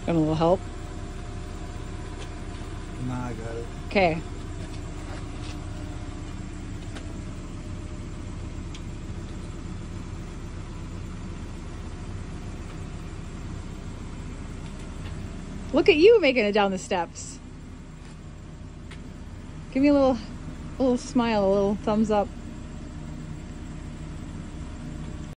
Got a little help? Nah, I got it. Okay. Look at you making it down the steps. Give me a little smile, a little thumbs up.